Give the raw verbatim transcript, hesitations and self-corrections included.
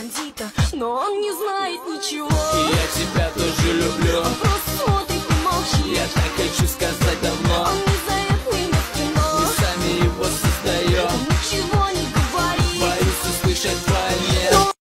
бандита, но он не знает ничего. И я тебя тоже люблю. Он просто